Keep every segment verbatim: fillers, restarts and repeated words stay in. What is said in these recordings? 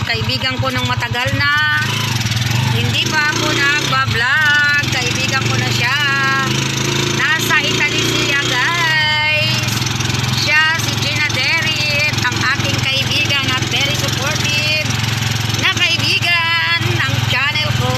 kaibigan ko ng matagal na. Hindi pa ako nagbablog. Kaibigan ko na siya. Nasa Italy siya, guys. Siya si Gina Derit, ang aking kaibigan at very supportive na kaibigan ng channel ko.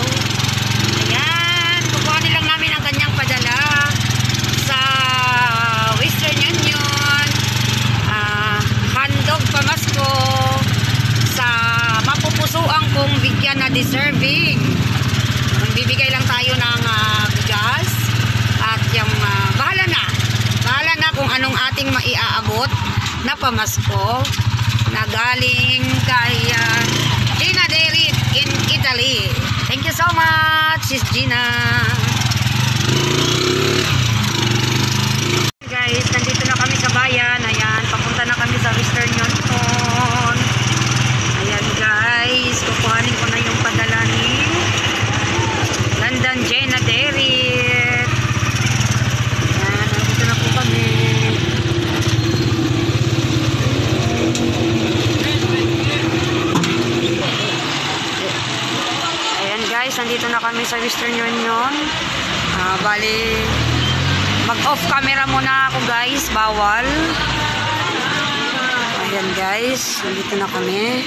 Ayan, kukuhanin lang namin ang kanyang padala sa Western Union. Uh, handog pamasko sa mapupusuan kong bigyan na deserving. Magbibigay lang tayo ng uh, bigas at yung uh, bahala na. Bahala na kung anong ating maiaabot na pamasko na galing kay uh, Gina Derit in Italy. Thank you so much, Sis Gina. Guys, nandito na kami sa bayan. Ayan, papunta na kami sa Western Union. Ayan guys, kukuhanin ko na yung padala ni London Gina Derit. Ayan, nandito na po kami. Ayan guys, nandito na kami sa Western Union. Uh, bali, mag-off camera muna ako guys, bawal. Ayan guys, nandito na kami.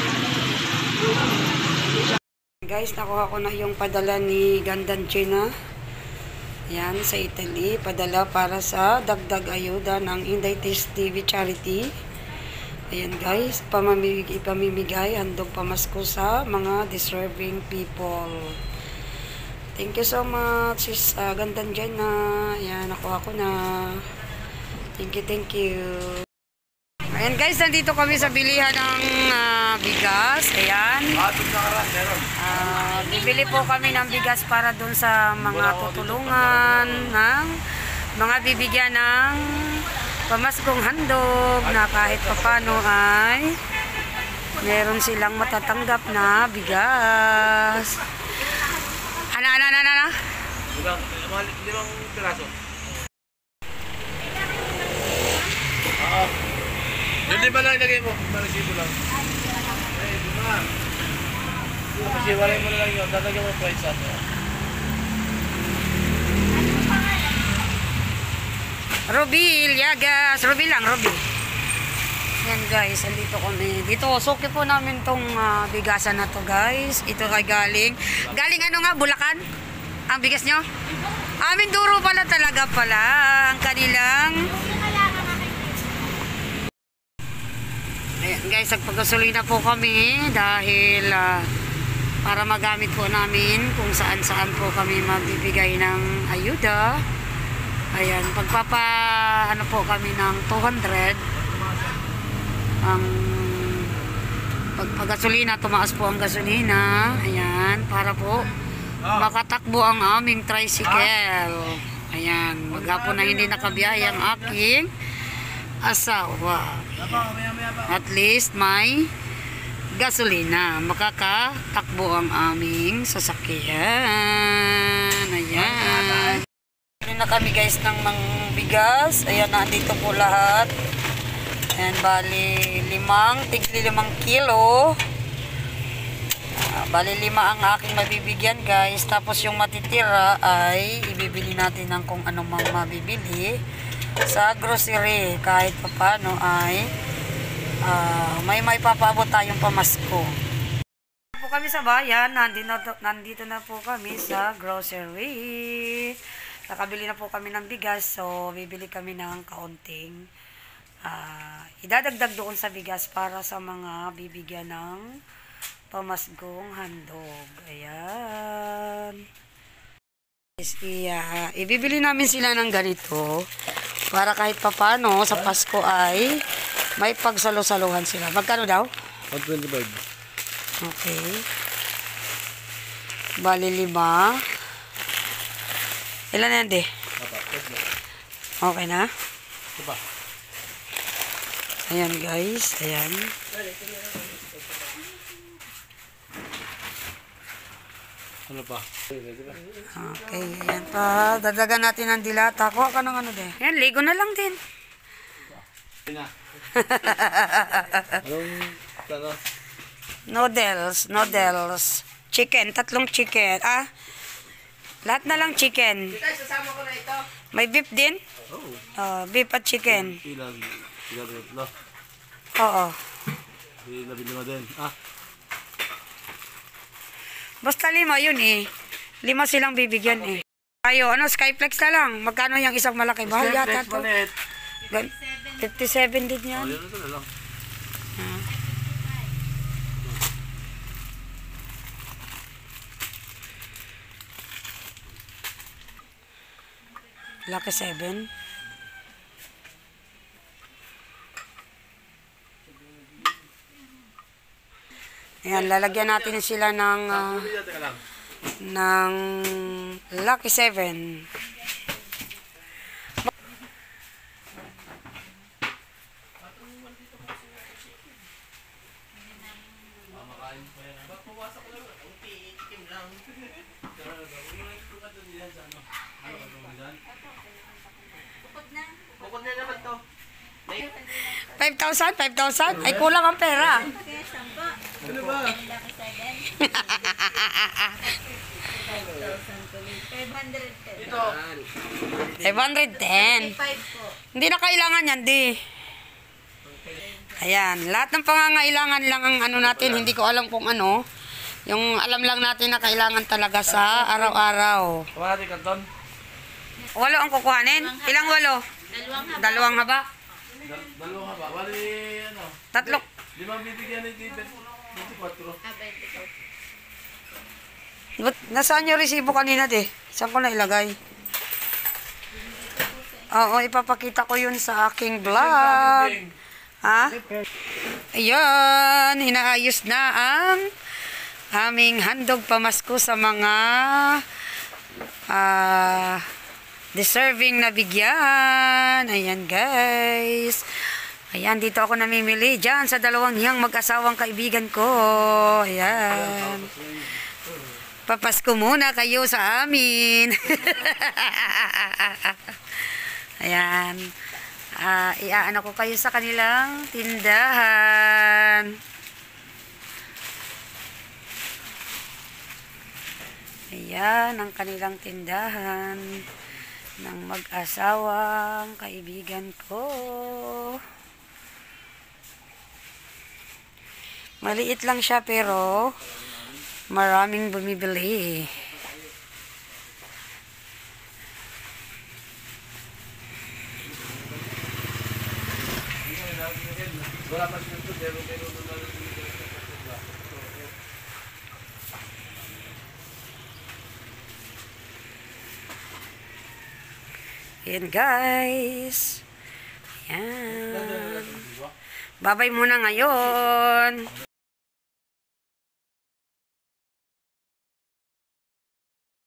Guys, nakuha ko na yung padala ni London Gina. Ayan, sa Italy. Padala para sa dagdag ayuda ng Inday Taste T V Charity. Ayan guys, pamamimigay, ipamimigay, handog pamasko sa mga deserving people. Thank you so much, Sis uh, London Gina. Ayan, nakuha ko na. Thank you, thank you. Ayan guys, nandito kami sa bilihan ng uh, bigas. Ayan. Uh, bibili po kami ng bigas para dun sa mga tutulungan ng mga bibigyan ng pamaskong handog na kahit papano ay meron silang matatanggap na bigas. Ano, ano, ano, ano? Limang, limang piraso. Oo. Yung lima lang ilagay mo. Marasibo lang. Ay, lima. Kasi walay mo na lang yun. Dadagyan mo yung price ato. Rubil, yagas. Rubil lang, Rubil. Yan guys, andito kami. Dito, suki po namin tong uh, bigasan na to guys. Ito kay galing. Galing ano nga, Bulacan? Ang bigas nyo? Amin duro pala talaga pala. Ang kanilang... Ayan guys, nagpagasolina po kami dahil uh, para magamit po namin kung saan saan po kami magbibigay ng ayuda. Ayan, pagpapa ano po kami ng two hundred. Ang pagpagasolina, tumaas po ang gasolina. Ayan, para po makatakbo ang aming tricycle. Ayan, maghapon na hindi nakabiyay ang aking asawa. At least may gasolina, makakatakbo ang aming sasakyan. Ayan. Ano na kami guys ng mga bigas. Ayan, nandito po lahat. Ayan, bali limang, tigli limang kilo. Uh, bali lima ang aking mabibigyan guys. Tapos yung matitira ay ibibili natin ng kung ano mang mabibili sa grocery. Kahit papano ay uh, may may papaabot tayong pamasko. Po kami sa bayan. Nandito na, nandito na po kami sa grocery. Nakabili na po kami ng bigas. So bibili kami ng kaunting Uh, idadagdag doon sa bigas para sa mga bibigyan ng pamasgong handog. Ayan. Iya, ibibili namin sila ng ganito para kahit papano sa Pasko ay may pagsalo-saluhan sila. Magkano daw? one twenty-five. Okay. Bali lima. Ilan na yan, de? Okay na? Diba? Ayan guys, ayan. Ano pa? Okay, ayan pa. Dadagan natin ang dilata. Kuha ka ng ano din. Ayan, ligo na lang din. Anong, ano? Noodles, noodles. Chicken, tatlong chicken. Ah, lahat na lang chicken. Tay, sasama ko na ito. May beef din? Oh. Oh, beef at chicken. Ilan? Ilan ito? Oo. Ilan lima din. Ah. Basta lima yun eh. Lima silang bibigyan eh. Tayo, ano, Skyflex na lang. Magkano yung isang malaki? Bahal yata Flex to. palit. Gan- fifty-seven din Oh, yan. yun ito na lang. Ah. Lucky seven. Ayan, lalagyan natin sila ng ah, Teka, teka lang. ng Lucky seven. Bukod na naman to. five thousand? five thousand? Ay, kulang ang pera. Ano ba? Ito. five hundred ten. Hindi na kailangan yan, di. Ayan, lahat ng pangangailangan lang ang ano natin, hindi ko alam kung ano. Yung alam lang natin na kailangan talaga sa araw-araw. Kawan natin kanton. Walo ang kukuhanin? Ilang walo? Dalawang haba? Dal- Dalawa ba? Wali ano? Tatlo. Limang bibigyan ni David. twenty-four. But, nasaan yung resibo kanina, di? Saan ko na ilagay? Oo, ipapakita ko yun sa aking vlog. Ha? Ayan, inaayos na ang aming handog pamasko sa mga ah, deserving na bigyan. Ayan, guys. Ayan, dito ako namimili dyan sa dalawang hiyang mag-asawang kaibigan ko. Ayan. Papasko muna kayo sa amin. Ayan. Ah, iaano ko kayo sa kanilang tindahan. Ayan ang kanilang tindahan ng mag-asawang kaibigan ko. Maliit lang siya pero maraming bumibili. Wala pa siya ito. Pero pero pero Ayan, guys. Ayan. Babay muna ngayon.